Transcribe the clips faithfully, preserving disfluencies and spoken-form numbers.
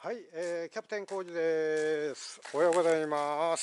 はい、えー、キャプテン浩二です。おはようございます。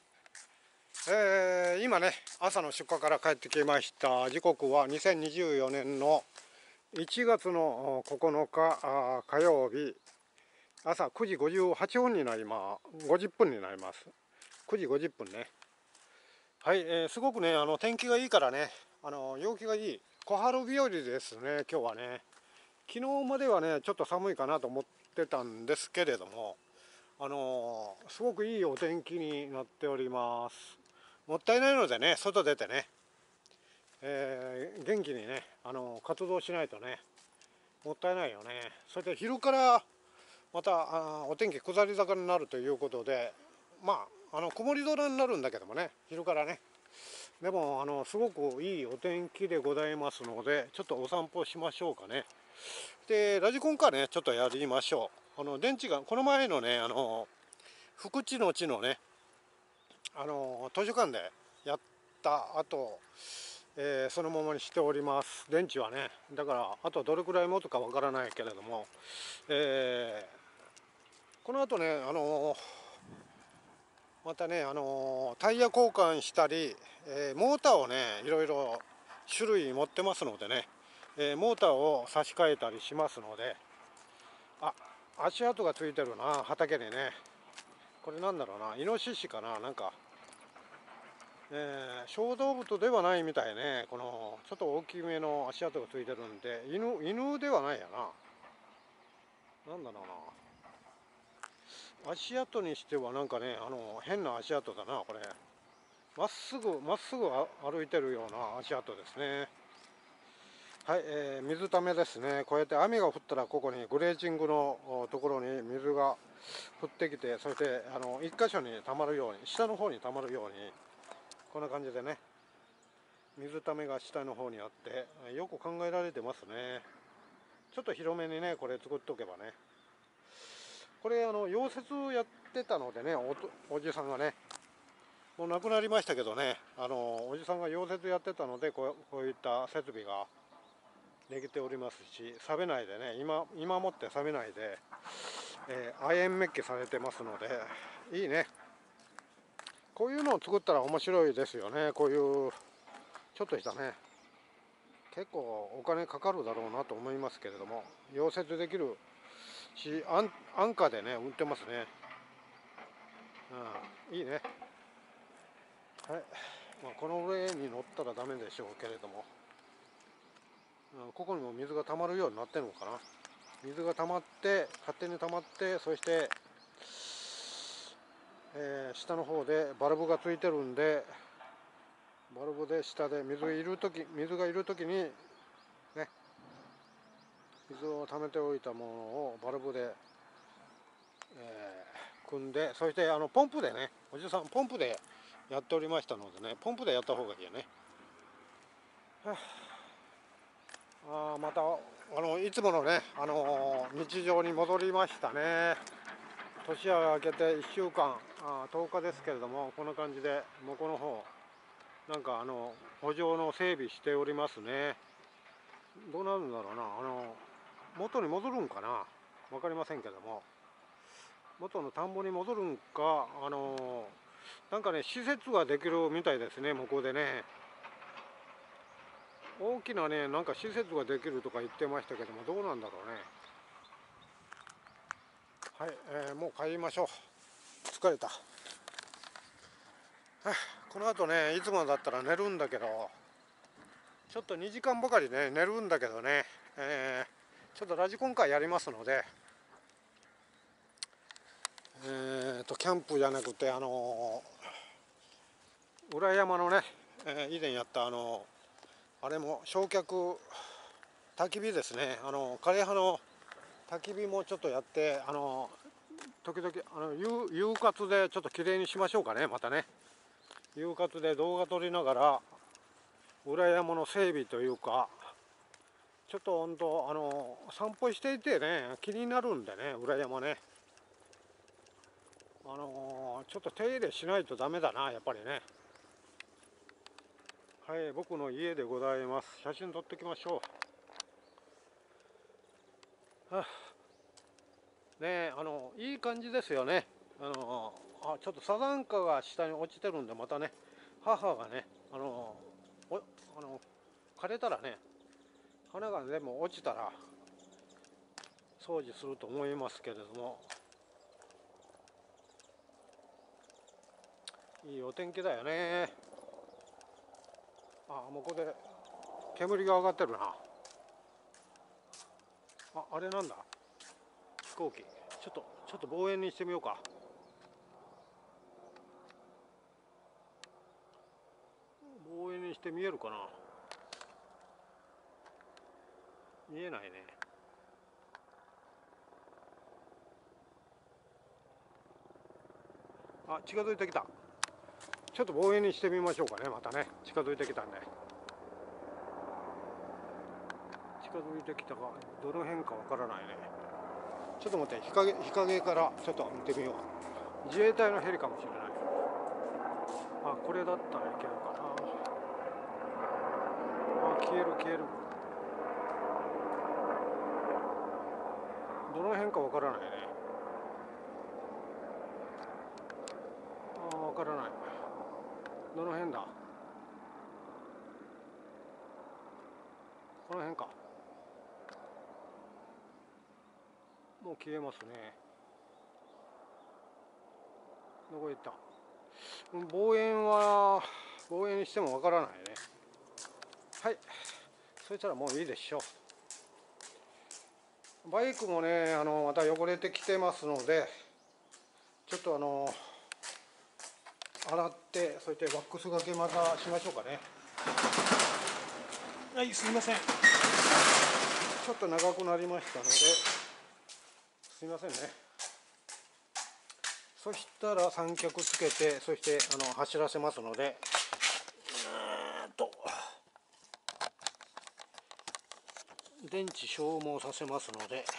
えー、今ね、朝の出荷から帰ってきました。時刻はにせんにじゅうよねんのいちがつのここのかあ火曜日、朝くじごじゅうはっぷんになります。ごじゅっぷんになります。くじごじゅっぷんね。はい、えー、すごくね、あの天気がいいからね、あの陽気がいい小春日和ですね、今日はね。昨日まではね、ちょっと寒いかなと思ってたんですけれども、あのー、すごくいいお天気になっております。もったいないのでね、外出てね、えー、元気にね、あのー、活動しないとね、もったいないよね。それで昼からまたあお天気下り坂になるということで、まあ、あの曇り空になるんだけどもね、昼からね。でもあのすごくいいお天気でございますので、ちょっとお散歩しましょうかね。でラジコンカーね、ちょっとやりましょう。あの電池がこの前のね、あの福知の地のね、あの図書館でやった後、えー、そのままにしております。電池はね、だからあとどれくらい持つかわからないけれども、えー、この後ね、あのまたね、あのタイヤ交換したり、えー、モーターをね、いろいろ種類持ってますのでね、えー、モーターを差し替えたりしますので、あ、足跡がついてるな、畑にね。これなんだろうな、イノシシかな、なんか、えー、小動物ではないみたいね。このちょっと大きめの足跡がついてるんで、犬犬ではないやな。なんだろうな、足跡にしてはなんかね、あの変な足跡だなこれ。まっすぐまっすぐ歩いてるような足跡ですね。はい、えー、水ためですね。こうやって雨が降ったら、ここにグレーチングのところに水が降ってきて、そしてあの一箇所に溜まるように、下の方に溜まるように、こんな感じでね、水ためが下の方にあって、よく考えられてますね。ちょっと広めにね、これ作っとけばね。これあの溶接やってたのでね、おとおじさんがね、もう亡くなりましたけどね、あのおじさんが溶接やってたので、こう、こういった設備ができておりますし、錆びないでね、今今もって錆びないで、えー、亜鉛メッキされてますので、いいね。こういうのを作ったら面白いですよね。こういうちょっとしたね、結構お金かかるだろうなと思いますけれども、溶接できるし、安安価でね売ってますね。うん、いいね。はい、まあ、この上に乗ったらダメでしょうけれども、うん、ここにも水が溜まるようになってるのかな。水が溜まって、勝手に溜まって、そして、えー、下の方でバルブがついてるんで、バルブで下で水いるとき水がいるときにね、水を溜めておいたものをバルブで、えー、組んで、そしてあのポンプでね、おじさんポンプでやっておりましたのでね、ポンプでやった方がいいよね。はあ、あまたあのいつものね、あのー、日常に戻りましたね。年が明けていっしゅうかん、あとおかですけれども、こんな感じで向こうの方なんかあの補助の整備しておりますね。どうなるんだろうな、あの元に戻るんかな、分かりませんけども、元の田んぼに戻るんか、あのなんかね、施設ができるみたいですね、向こうでね。大きなね、なんか施設ができるとか言ってましたけども、どうなんだろうね。はい、えー、もう帰りましょう。疲れた。はあ、この後ね、いつもだったら寝るんだけど、ちょっとにじかんばかりね、寝るんだけどね、えー、ちょっとラジコン会やりますので、えーと、キャンプじゃなくて、あのー、裏山のね、えー、以前やったあのー、あれも焼却焚き火ですね、あの枯葉の焚き火もちょっとやって、あの時々あの夕夕活でちょっときれいにしましょうかね。またね、夕活で動画撮りながら裏山の整備というか、ちょっと本当あの散歩していてね、気になるんでね、裏山ね、あのちょっと手入れしないとダメだな、やっぱりね。はい、僕の家でございます。写真撮ってきましょう。はあね、あのいい感じですよね。あのあちょっとサザンカが下に落ちてるんで、またね母がねあのおあの枯れたらね、花が全部落ちたら掃除すると思いますけれども、いいお天気だよね。あ、もうここで煙が上がってるな。あ、あれなんだ、飛行機。ちょっとちょっと望遠にしてみようか。望遠にして見えるかな。見えないね。あ、近づいてきた。ちょっと望遠にしてみましょうかね。またね近づいてきたんで。近づいてきたがどの辺かわからないね。ちょっと待って、日陰日陰からちょっと見てみよう。自衛隊のヘリかもしれない。あ、これだったらいけるかな。あ、消える消える。どの辺かわからないね。あ、わからない。どの辺だ。この辺か。もう消えますね。どこ行った。望遠は望遠にしてもわからないね。はい、そしたらもういいでしょう。バイクもねあのまた汚れてきてますので、ちょっとあの洗って、そしてワックスがけまたしましょうかね。はい、すいません。ちょっと長くなりましたので、すいませんね。そしたら三脚つけて、そしてあの走らせますので、えーっと電池消耗させますので。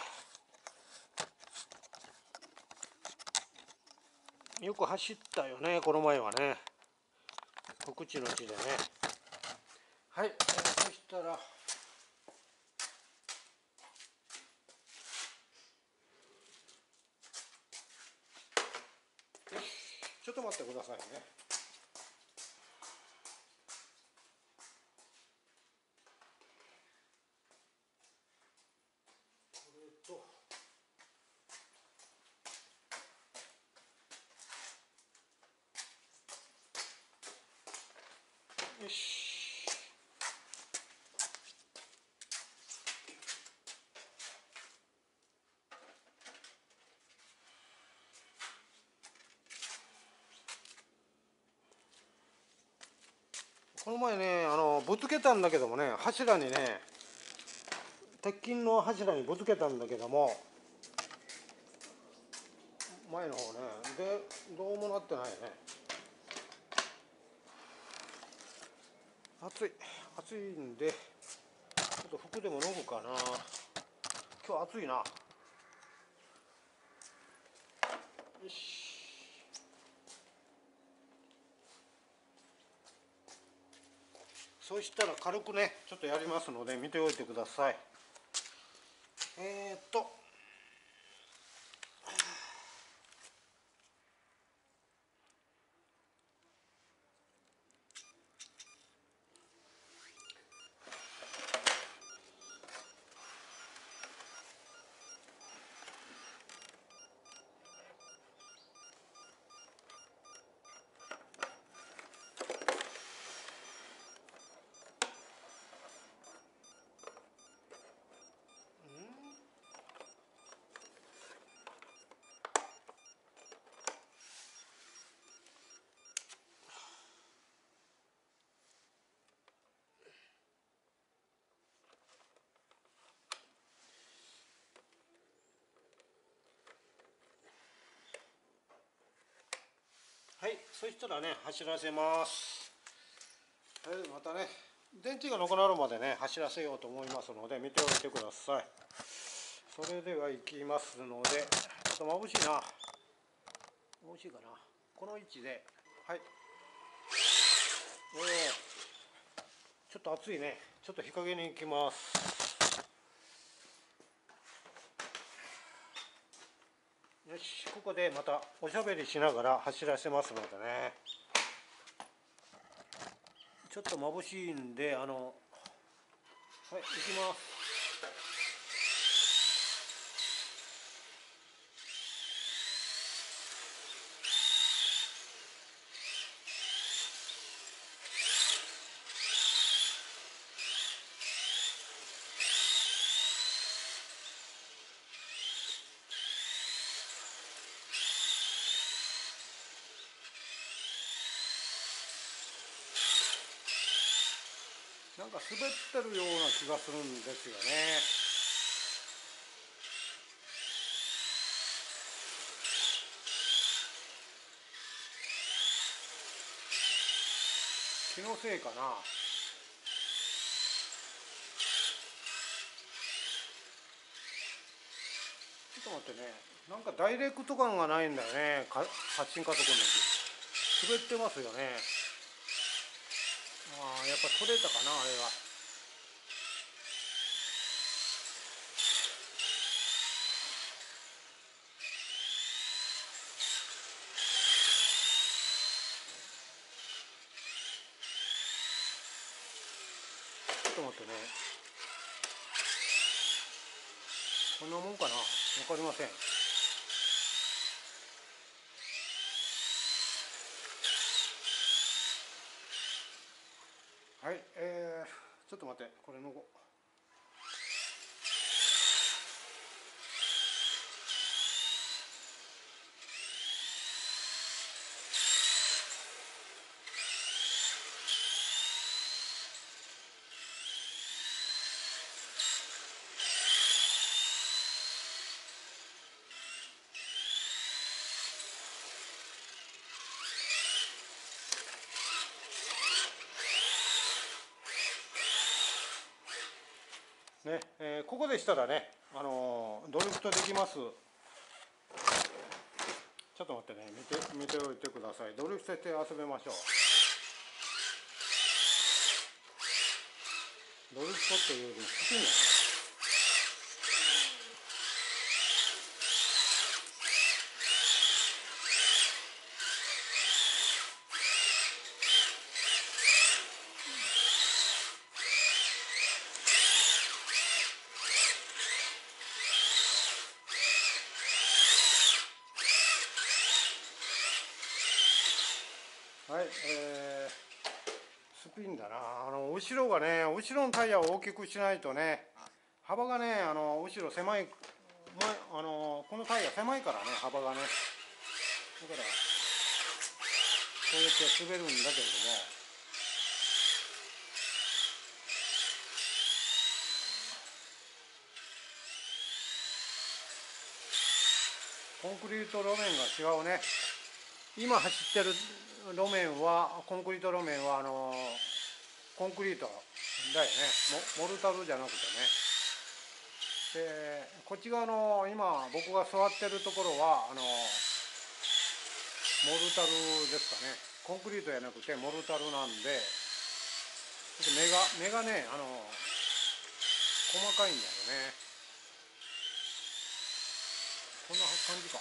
よく走ったよね、この前はね。福地の地でね。はい、えー、そしたらちょっと待ってくださいね。これとよし。この前ねあのぶつけたんだけどもね、柱にね、鉄筋の柱にぶつけたんだけども、前の方ねでどうもなってないね。暑い暑いんで、ちょっと服でも脱ぐかな。今日暑いな。よし。そしたら軽くねちょっとやりますので見ておいてください。えーっとはい、そしたらね走らせます。はい、またね電池がなくなるまでね走らせようと思いますので見ておいてください。それでは行きますので、ちょっと眩しいな。眩しいかな。この位置で、はい。えー、ちょっと暑いね。ちょっと日陰に行きます。 よし、ここでまたおしゃべりしながら走らせますのでね。ちょっと眩しいんで、あのはい、行きます。なんか滑ってるような気がするんですよね。気のせいかな。ちょっと待ってね、なんかダイレクト感がないんだよね、か発進加速の時。滑ってますよね。ああ、やっぱ取れたかな、あれは。ちょっと待ってね。こんなもんかな、わかりません。はい、えー、ちょっと待って、これのこね、えー、ここでしたらね、あのー、ドリフトできます。ちょっと待ってね、見て見ておいてください。ドリフトして遊べましょう。ドリフトっていうよりスピンだね。はい、えー、スピンだな。あの後ろがね、後ろのタイヤを大きくしないとね、幅がね、あの後ろ狭い、あのこのタイヤ狭いからね、幅がね。だからこうやって滑るんだけれども、コンクリート路面が違うね。今走ってる路面は、コンクリート路面はあのコンクリートだよね。モルタルじゃなくてね。でこっち側の今僕が座ってるところはあのモルタルですかね。コンクリートじゃなくてモルタルなんで、ちょっと目が目がね、あの細かいんだよね。こんな感じか。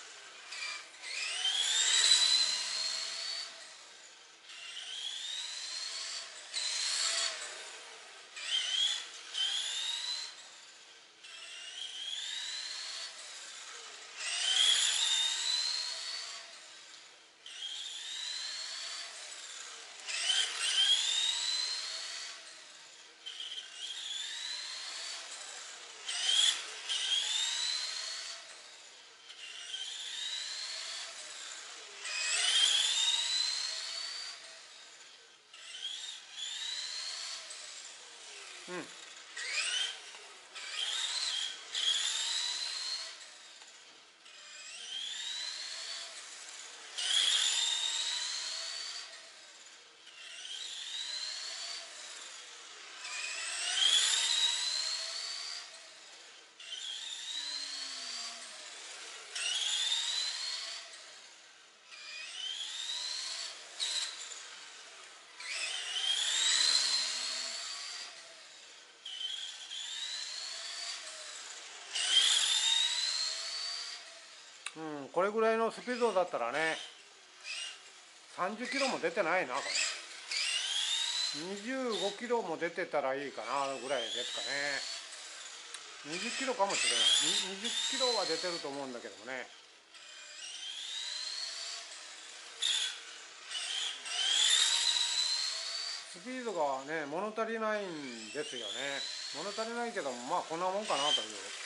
うん。 これぐらいのスピードだったらね、さんじゅっキロも出てないな、これ。にじゅうごキロも出てたらいいかなぐらいですかね。にじゅっキロかもしれない。にじゅっキロは出てると思うんだけどもね。スピードがね、物足りないんですよね。物足りないけども、まあこんなもんかなという。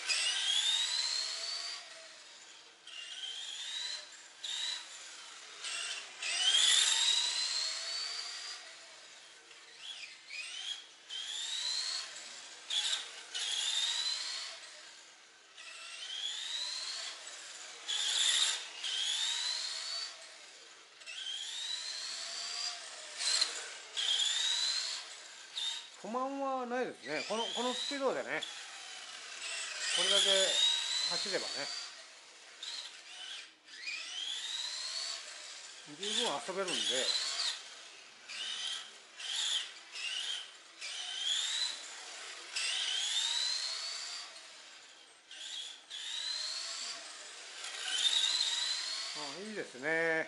不満はないですね。この、このスピードでね、これだけ走ればね、十分遊べるんで、あ、いいですね。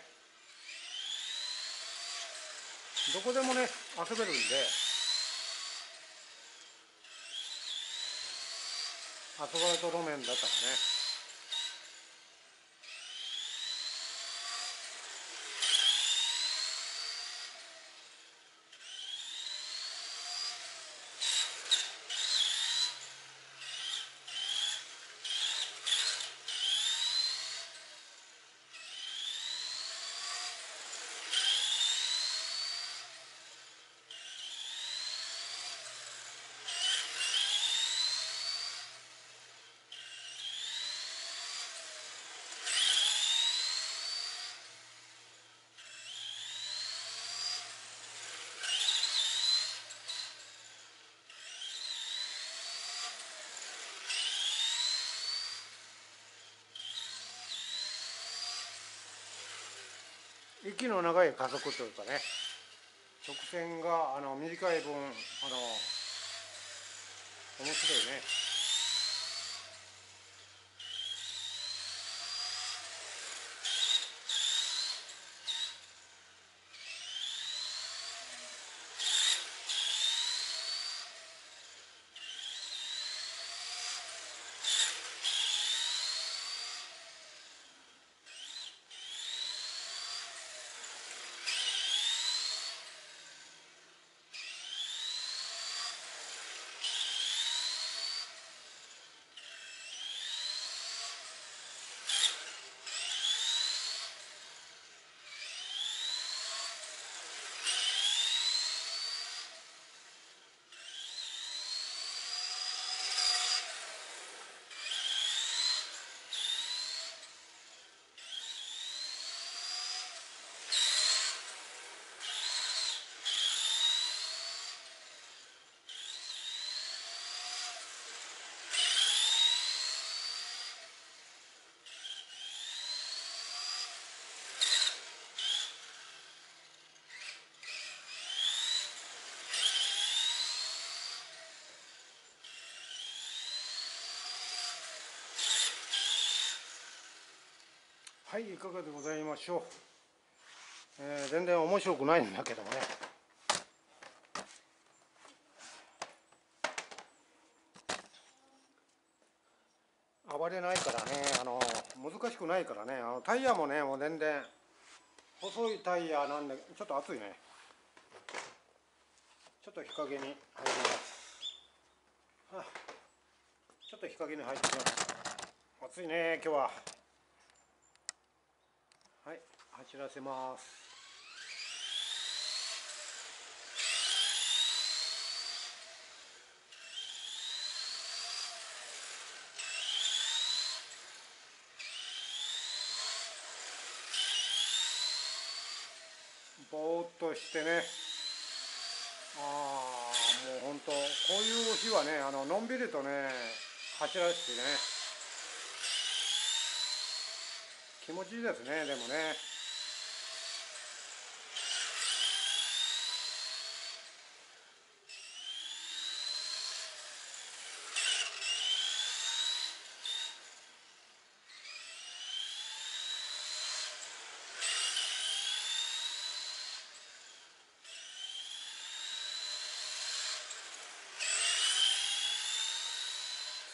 どこでもね、遊べるんで、アスファルト路面だったらね。息の長い加速というかね、直線があの短い分、あの面白いね。はい、いかがでございましょう。えー、全然面白くないんだけどもね。暴れないからね、あの難しくないからね、あのタイヤもね、もう全然細いタイヤなんで、ちょっと熱いね。ちょっと日陰に入ります。はあ、ちょっと日陰に入ってきます。暑いね、今日は。はい、走らせます。ぼーっとしてね、ああ、もう本当、こういう日はね、あののんびりとね、走らせてね、気持ちいいですね、でもね。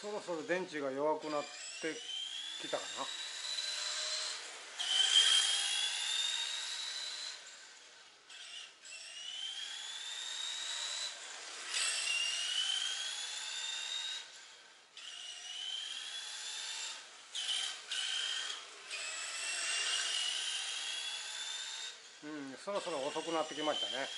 そろそろ電池が弱くなってきたかな。うん、そろそろ遅くなってきましたね。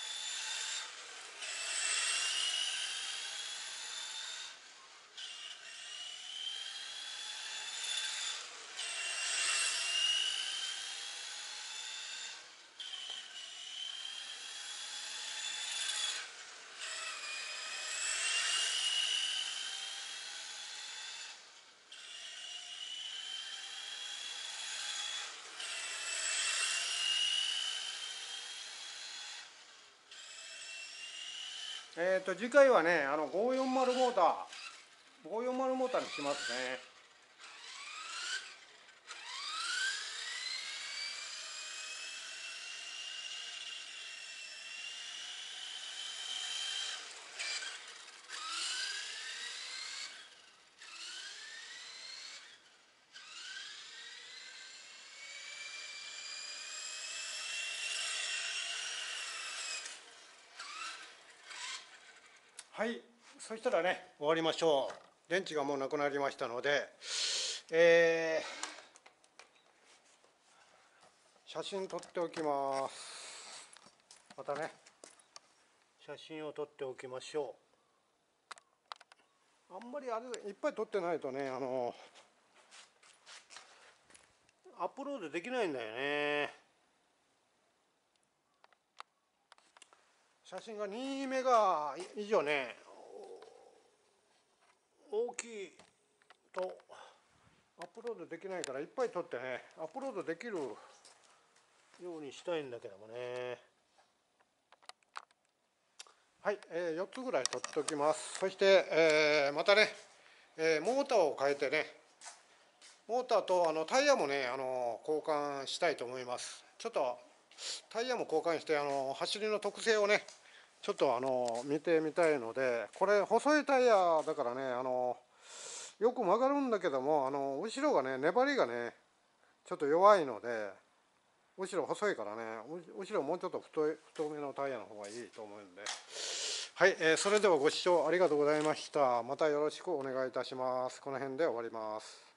えっと次回はね、あのごひゃくよんじゅうモーター、ごひゃくよんじゅうモーターにしますね。はい、そしたらね、終わりましょう。電池がもうなくなりましたので、えー、写真撮っておきます。またね、写真を撮っておきましょう。あんまりあれいっぱい撮ってないとね、あのアップロードできないんだよね。写真がにメガ以上ね、大きいとアップロードできないから、いっぱい撮ってね、アップロードできるようにしたいんだけどもね。はい、えー、よっつぐらい撮っておきます。そして、えー、またね、えー、モーターを変えてね、モーターとあのタイヤもね、あの交換したいと思います。ちょっとタイヤも交換して、あの走りの特性をね、ちょっとあの見てみたいので、これ細いタイヤだからね、あのよく曲がるんだけども、あの後ろがね、粘りがねちょっと弱いので、後ろ細いからね、後ろもうちょっと太い太めのタイヤの方がいいと思うんで。はい、えー、それではご視聴ありがとうございました。またよろしくお願いいたします。この辺で終わります。